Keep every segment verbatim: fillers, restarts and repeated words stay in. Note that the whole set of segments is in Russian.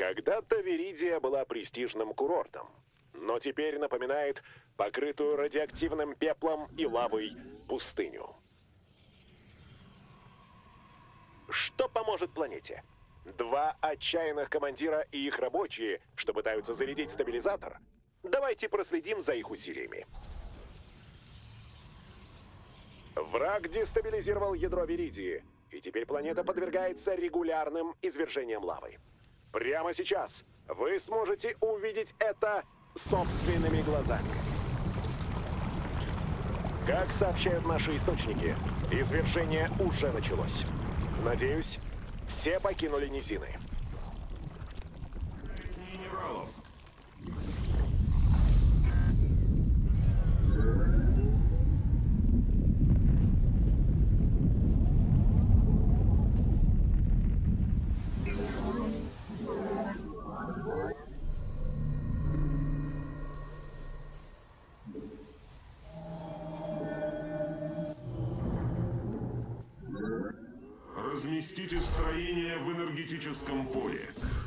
Когда-то Виридия была престижным курортом, но теперь напоминает покрытую радиоактивным пеплом и лавой пустыню. Что поможет планете? Два отчаянных командира и их рабочие, что пытаются зарядить стабилизатор? Давайте проследим за их усилиями. Враг дестабилизировал ядро Виридии, и теперь планета подвергается регулярным извержениям лавы. Прямо сейчас вы сможете увидеть это собственными глазами. Как сообщают наши источники, извержение уже началось. Надеюсь, все покинули низины. Минералов. Разместите строение в энергетическом поле.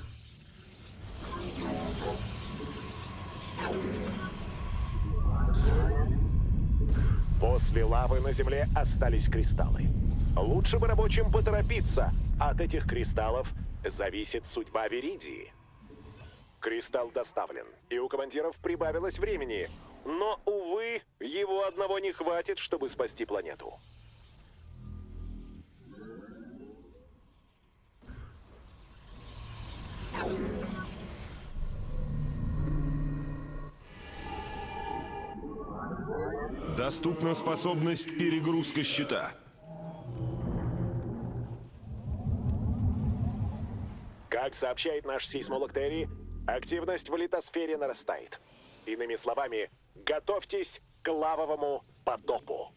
После лавы на Земле остались кристаллы. Лучше бы рабочим поторопиться. От этих кристаллов зависит судьба Виридии. Кристалл доставлен, и у командиров прибавилось времени. Но, увы, его одного не хватит, чтобы спасти планету. Доступна способность перегрузка щита. Как сообщает наш сейсмолог Терри, активность в литосфере нарастает. Иными словами, готовьтесь к лавовому потопу.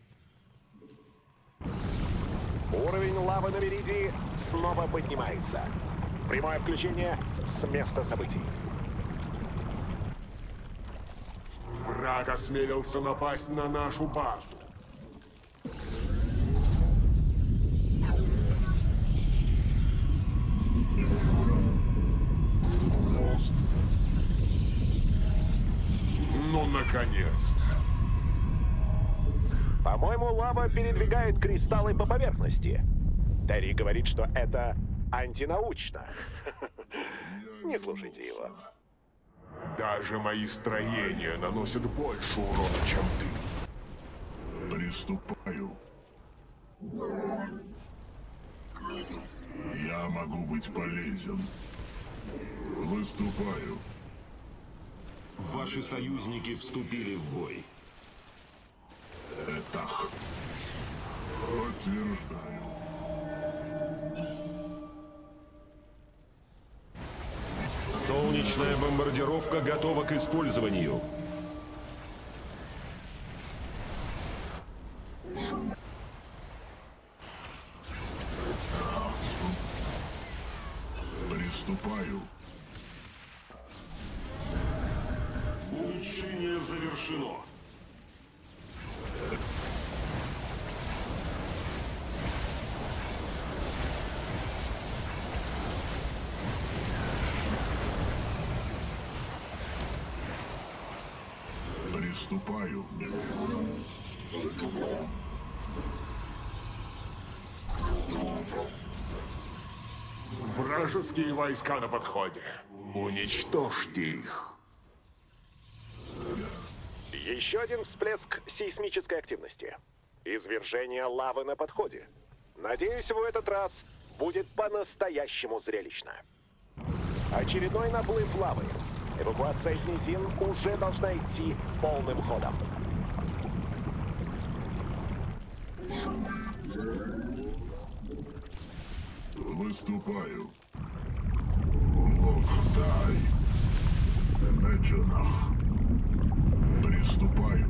Уровень лавы на Виридии снова поднимается. Прямое включение с места событий. Враг осмелился напасть на нашу базу. Ну, наконец-то. По-моему, лава передвигает кристаллы по поверхности. Терри говорит, что это антинаучно. Не слушайте его. Даже мои строения наносят больше урона, чем ты. Приступаю. Я могу быть полезен. Выступаю. Ваши союзники вступили в бой. Этах. Подтверждаю. Солнечная бомбардировка готова к использованию. Приступаю. Улучшение завершено. Приступаю. Вражеские войска на подходе. Уничтожьте их. Еще один всплеск сейсмической активности. Извержение лавы на подходе. Надеюсь, в этот раз будет по-настоящему зрелищно. Очередной наплыв лавы. Эвакуация из низин уже должна идти полным ходом. Выступаю. Локтай. Меджинах. Приступаю.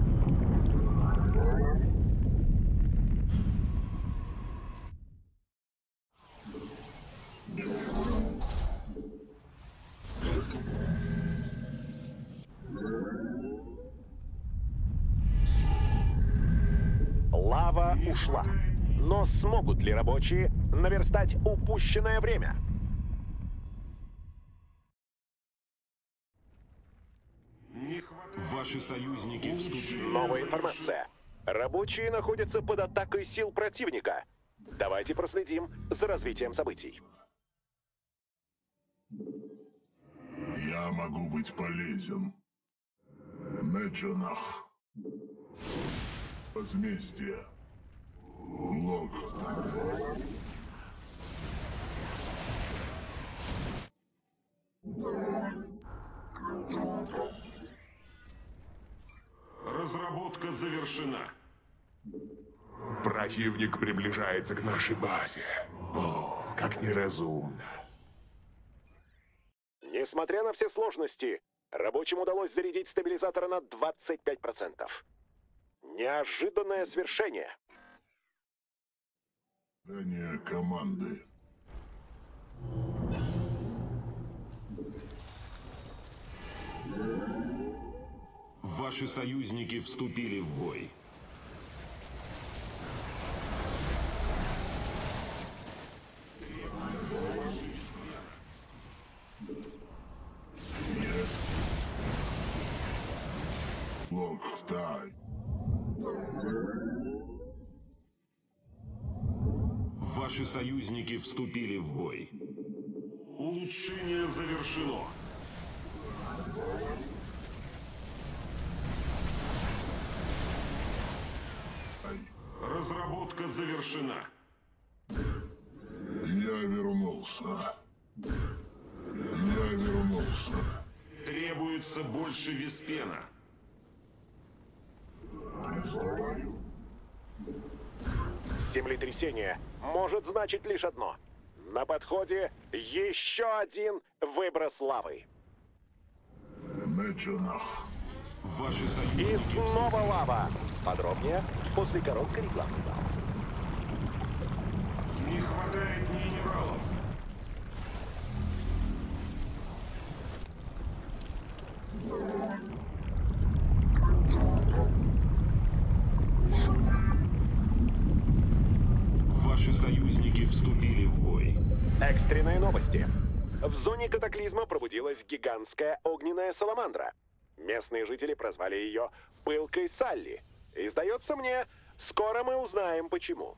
Лава ушла. Но смогут ли рабочие наверстать упущенное время? Не хватает. Ваши союзники вступили. Новая информация. Рабочие находятся под атакой сил противника. Давайте проследим за развитием событий. Я могу быть полезен. Меджанах. Возмездие. Логт. Разработка завершена. Противник приближается к нашей базе. О, как неразумно. Несмотря на все сложности, рабочим удалось зарядить стабилизатора на двадцать пять процентов. Неожиданное свершение. Дание команды. Ваши союзники вступили в бой. Логтай. Ваши союзники вступили в бой. Улучшение завершено. Разработка завершена. Я вернулся. Я вернулся. Требуется больше Веспена. Приступаю. Землетрясение может значить лишь одно. На подходе еще один выброс лавы. Меджанах. Ваши И союзники... снова лава. Подробнее после короткой рекламы. Не хватает минералов. Ваши союзники вступили в бой. Экстренные новости. В зоне катаклизма пробудилась гигантская огненная саламандра. Местные жители прозвали ее «Пылкой Салли». И, сдается мне, скоро мы узнаем, почему.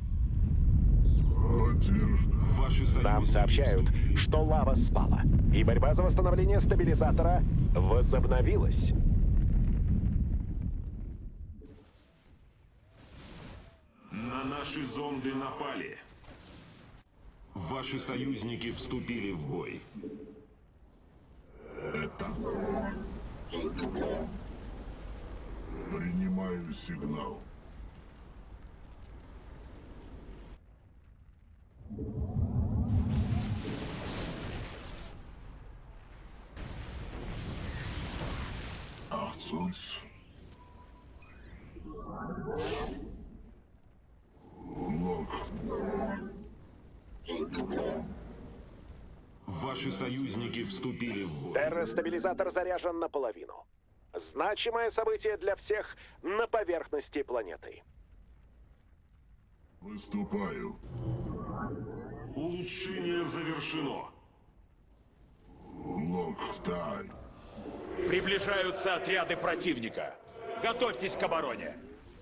Подтверждаю. Ваши союзники Нам сообщают, вступили. что лава спала, и борьба за восстановление стабилизатора возобновилась. На наши зонды напали. Ваши союзники вступили в бой. Это. Принимаю сигнал. Ахцунц. Лог. Ваши союзники вступили в бой. Терростабилизатор заряжен наполовину. Значимое событие для всех на поверхности планеты. Выступаю. Улучшение завершено. Логтай. Приближаются отряды противника. Готовьтесь к обороне.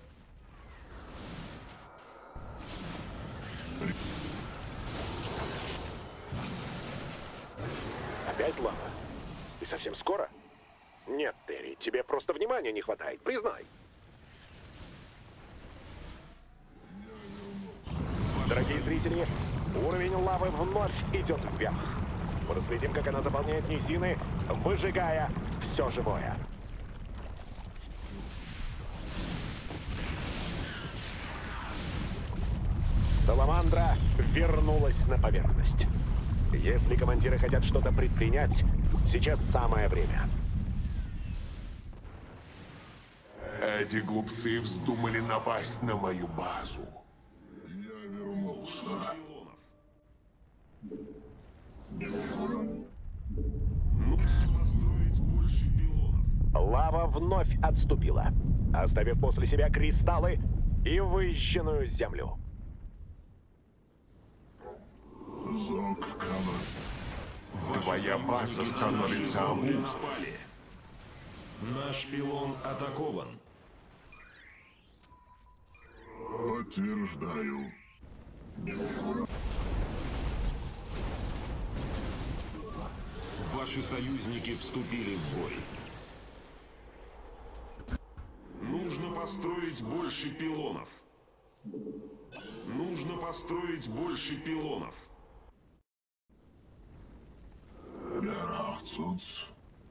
Опять лава? И совсем скоро? Нет, Терри, тебе просто внимания не хватает, признай. Дорогие зрители, уровень лавы вновь идет вверх. Проследим, как она заполняет низины, выжигая все живое. Саламандра вернулась на поверхность. Если командиры хотят что-то предпринять, сейчас самое время. Эти глупцы вздумали напасть на мою базу. Я вернулся. Нужно построить больше пилонов. Лава вновь отступила, оставив после себя кристаллы и выжженную землю. Зог Кама. Твоя база становится Зонды обузой. напали. Наш пилон атакован. Подтверждаю. Ваши союзники вступили в бой. Нужно построить больше пилонов. Нужно построить больше пилонов. Ярахцуц.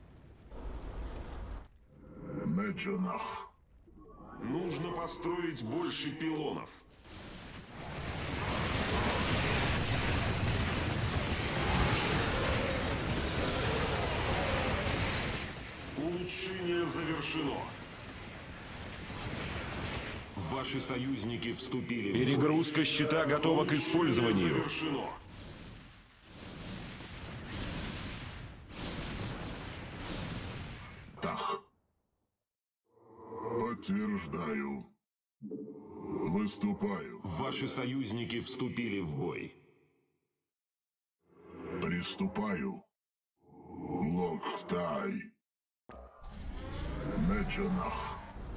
Меджанах. Нужно построить больше пилонов. Улучшение завершено. Ваши союзники вступили в бой. Перегрузка щита готова к использованию. Завершено. Так. Подтверждаю. Выступаю. Ваши союзники вступили в бой. Приступаю. Локтай. Меджанах.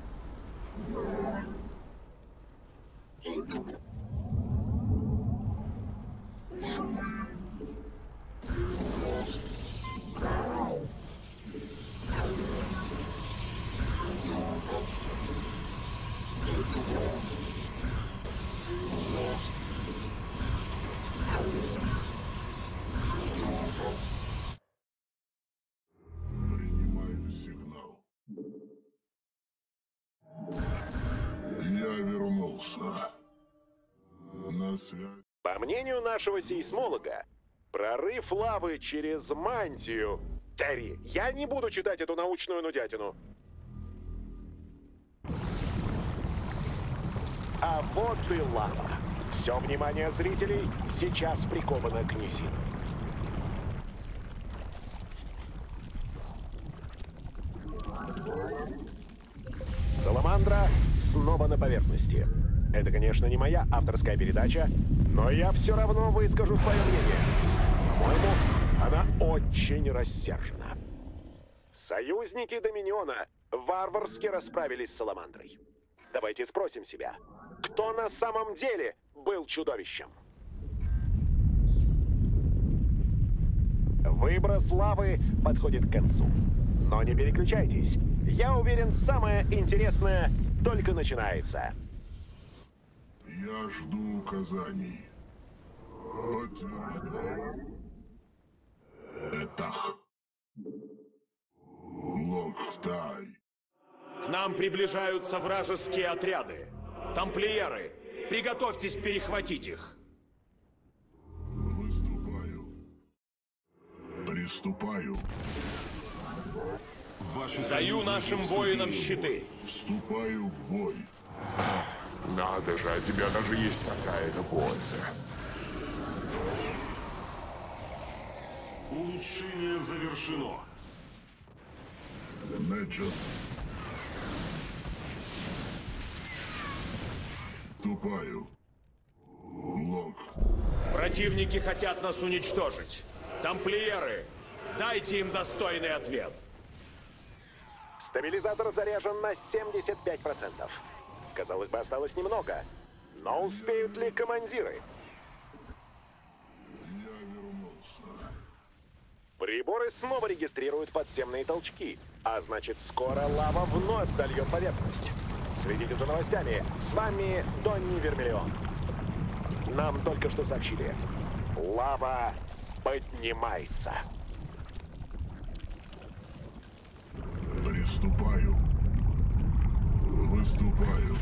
Принимаю сигнал. Я вернулся. На связь. По мнению нашего сейсмолога, прорыв лавы через мантию... Терри, я не буду читать эту научную нудятину. А вот и лава. Все внимание зрителей сейчас приковано к низинам. Саламандра снова на поверхности. Это, конечно, не моя авторская передача, но я все равно выскажу свое мнение. По-моему, она очень рассержена. Союзники Доминиона варварски расправились с Саламандрой. Давайте спросим себя, кто на самом деле был чудовищем? Выброс лавы подходит к концу. Но не переключайтесь. Я уверен, самое интересное только начинается. Я жду указаний. Подтверждаю. Этах. Локтай. К нам приближаются вражеские отряды. Тамплиеры, приготовьтесь перехватить их. Выступаю. Приступаю. Ваши Даю союзники нашим вступили воинам в бой. щиты. Вступаю в бой. Надо же, от тебя даже есть какая-то польза. Улучшение завершено. Меджан. Вступаю. Лок. Противники хотят нас уничтожить. Тамплиеры, дайте им достойный ответ. Стабилизатор заряжен на семьдесят пять процентов. Казалось бы, осталось немного. Но успеют ли командиры? Я вернулся. Приборы снова регистрируют подземные толчки, а значит, скоро лава вновь зальет поверхность. Следите за новостями. С вами Донни Вермиллион. Нам только что сообщили. Лава поднимается. Приступаю. Выступаю.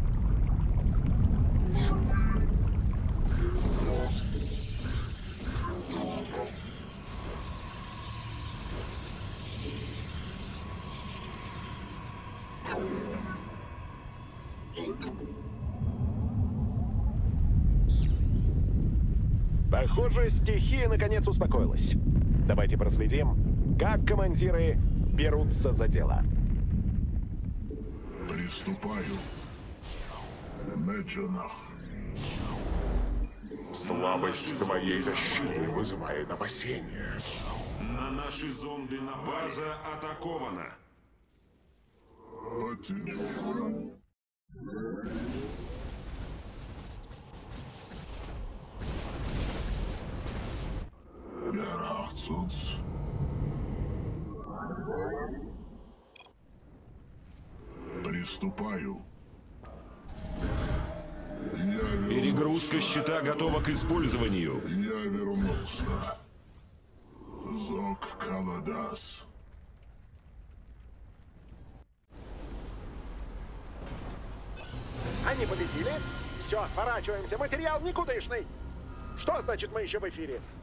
Похоже, стихия наконец успокоилась. Давайте проследим, как командиры берутся за дело. Приступаю. Меджанах. Слабость твоей защиты вызывает опасения. На наши зонды на база атакована. Один. Герахцуц. Приступаю. Я вернулся. Перегрузка щита готова к использованию. Я вернулся. Зок Каладас. Они победили? Все, сворачиваемся. Материал никудышный. Что значит мы еще в эфире?